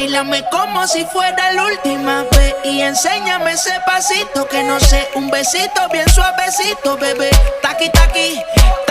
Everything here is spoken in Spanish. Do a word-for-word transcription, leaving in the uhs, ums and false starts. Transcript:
Báilame como si fuera la última vez y enséñame ese pasito que no sé, un besito bien suavecito, bebé. Taqui, taqui,